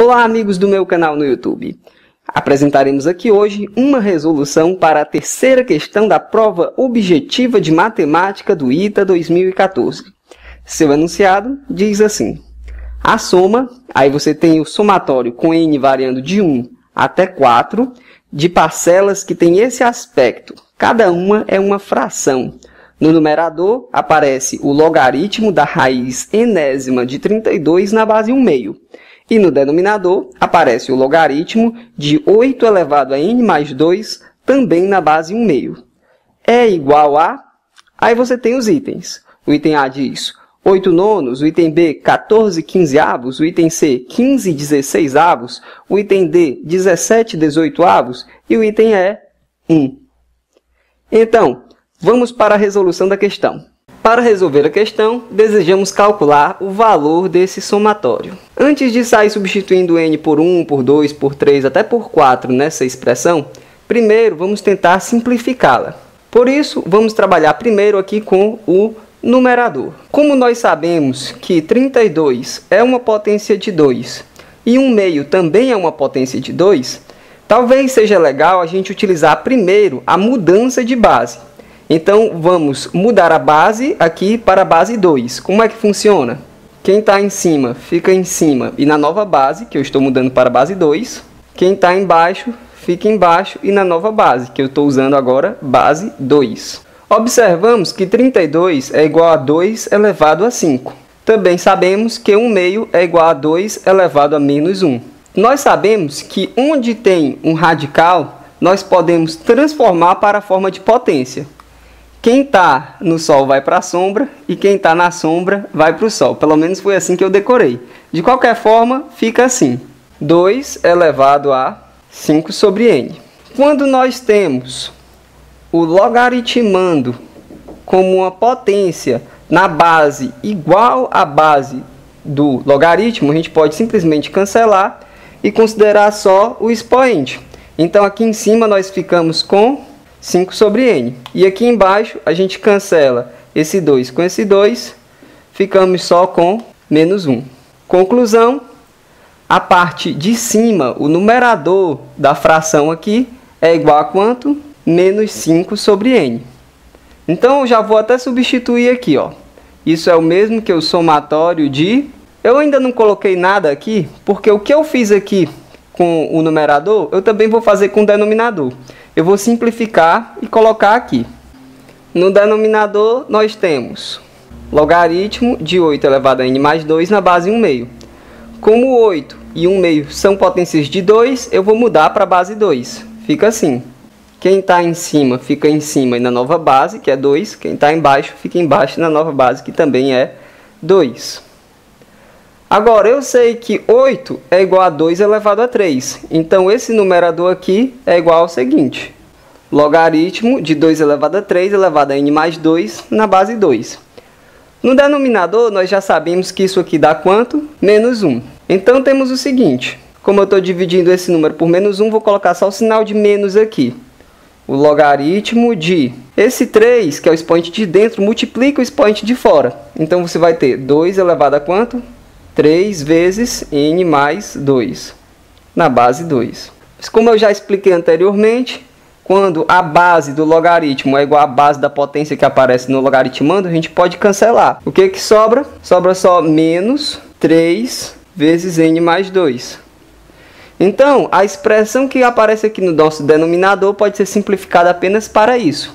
Olá, amigos do meu canal no YouTube. Apresentaremos aqui hoje uma resolução para a terceira questão da prova objetiva de matemática do ITA 2014. Seu enunciado diz assim: a soma, aí você tem o somatório com n variando de 1 até 4, de parcelas que tem esse aspecto. Cada uma é uma fração. No numerador aparece o logaritmo da raiz enésima de 32 na base 1/2. E no denominador aparece o logaritmo de 8 elevado a n mais 2, também na base 1/2. É igual a... Aí você tem os itens. O item A diz 8 nonos, o item B 14 quinzeavos, o item C 15 16avos, o item D 17 18avos e o item E 1. Então, vamos para a resolução da questão. Para resolver a questão, desejamos calcular o valor desse somatório. Antes de sair substituindo n por 1, por 2, por 3, até por 4 nessa expressão, primeiro vamos tentar simplificá-la. Por isso, vamos trabalhar primeiro aqui com o numerador. Como nós sabemos que 32 é uma potência de 2 e 1/2 também é uma potência de 2, talvez seja legal a gente utilizar primeiro a mudança de base. Então, vamos mudar a base aqui para a base 2. Como é que funciona? Quem está em cima fica em cima e na nova base, que eu estou mudando para a base 2. Quem está embaixo fica embaixo e na nova base, que eu estou usando agora, base 2. Observamos que 32 é igual a 2 elevado a 5. Também sabemos que 1/2 é igual a 2 elevado a menos 1. Nós sabemos que onde tem um radical, nós podemos transformar para a forma de potência. Quem está no Sol vai para a sombra e quem está na sombra vai para o Sol. Pelo menos foi assim que eu decorei. De qualquer forma, fica assim. 2 elevado a 5 sobre n. Quando nós temos o logaritmando como uma potência na base igual à base do logaritmo, a gente pode simplesmente cancelar e considerar só o expoente. Então, aqui em cima nós ficamos com 5 sobre n. E aqui embaixo a gente cancela esse 2 com esse 2, ficamos só com menos 1. Conclusão, a parte de cima, o numerador da fração aqui, é igual a quanto? Menos 5 sobre n. Então, eu já vou até substituir aqui, ó. Isso é o mesmo que o somatório de... Eu ainda não coloquei nada aqui, porque o que eu fiz aqui com o numerador, eu também vou fazer com o denominador. Eu vou simplificar e colocar aqui. No denominador, nós temos logaritmo de 8 elevado a n mais 2 na base 1/2. Como 8 e 1/2 são potências de 2, eu vou mudar para a base 2. Fica assim. Quem está em cima fica em cima e na nova base, que é 2. Quem está embaixo fica embaixo na nova base, que também é 2. Agora, eu sei que 8 é igual a 2 elevado a 3. Então, esse numerador aqui é igual ao seguinte. Logaritmo de 2 elevado a 3 elevado a n mais 2 na base 2. No denominador, nós já sabemos que isso aqui dá quanto? Menos 1. Então, temos o seguinte. Como eu estou dividindo esse número por menos 1, vou colocar só o sinal de menos aqui. O logaritmo de... Esse 3, que é o expoente de dentro, multiplica o expoente de fora. Então, você vai ter 2 elevado a quanto? 3 vezes n mais 2, na base 2. Mas como eu já expliquei anteriormente, quando a base do logaritmo é igual à base da potência que aparece no logaritmando, a gente pode cancelar. O que sobra? Sobra só menos 3 vezes n mais 2. Então, a expressão que aparece aqui no nosso denominador pode ser simplificada apenas para isso.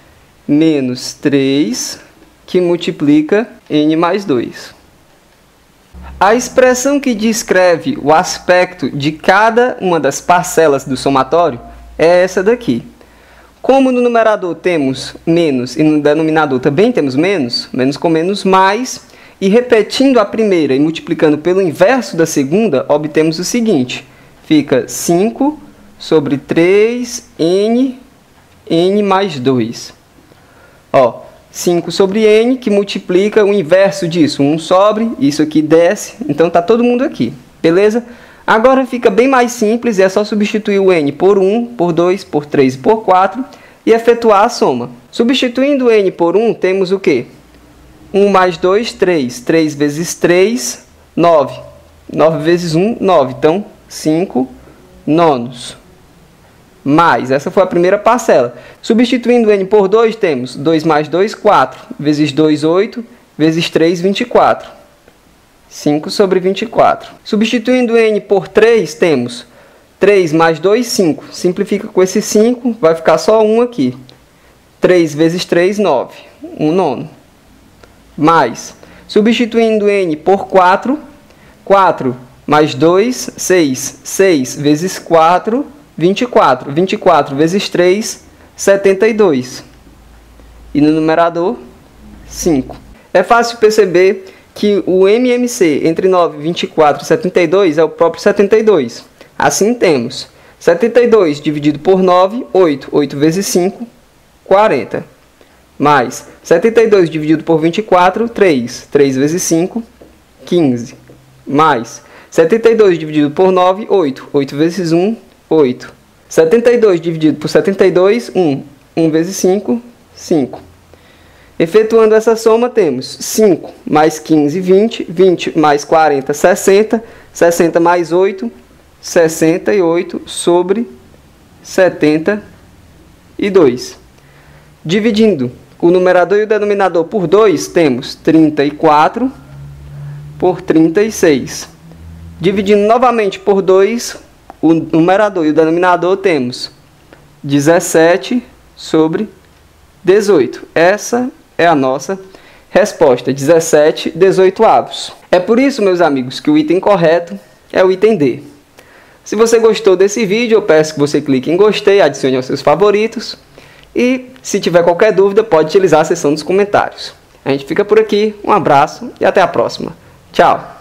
Menos 3 que multiplica n mais 2. A expressão que descreve o aspecto de cada uma das parcelas do somatório é essa daqui. Como no numerador temos menos e no denominador também temos menos, menos com menos mais, e repetindo a primeira e multiplicando pelo inverso da segunda, obtemos o seguinte. Fica 5 sobre 3n mais 2. Ó. 5 sobre n, que multiplica o inverso disso. 1 sobre, isso aqui desce. Então, está todo mundo aqui. Beleza? Agora fica bem mais simples. É só substituir o n por 1, por 2, por 3 e por 4. E efetuar a soma. Substituindo n por 1, temos o quê? 1 mais 2, 3. 3 vezes 3, 9. 9 vezes 1, 9. Então, 5 nonos. Mais, essa foi a primeira parcela. Substituindo n por 2, temos 2 mais 2, 4. Vezes 2, 8. Vezes 3, 24. 5 sobre 24. Substituindo n por 3, temos 3 mais 2, 5. Simplifica com esse 5, vai ficar só 1 aqui. 3 vezes 3, 9. 1 nono. Mais, substituindo n por 4, 4 mais 2, 6. 6 vezes 4, 24. 24 vezes 3, 72. E no numerador, 5. É fácil perceber que o MMC entre 9, 24 e 72 é o próprio 72. Assim temos 72 dividido por 9, 8. 8 vezes 5, 40. Mais 72 dividido por 24, 3. 3 vezes 5, 15. Mais 72 dividido por 9, 8. 8 vezes 1, 8. 72 dividido por 72, 1. 1 vezes 5, 5. Efetuando essa soma, temos 5 mais 15, 20. 20 mais 40, 60. 60 mais 8, 68 sobre 72. Dividindo o numerador e o denominador por 2, temos 34 por 36. Dividindo novamente por 2, o numerador e o denominador, temos 17 sobre 18. Essa é a nossa resposta, 17/18. É por isso, meus amigos, que o item correto é o item D. Se você gostou desse vídeo, eu peço que você clique em gostei, adicione aos seus favoritos. E, se tiver qualquer dúvida, pode utilizar a seção dos comentários. A gente fica por aqui, um abraço e até a próxima. Tchau!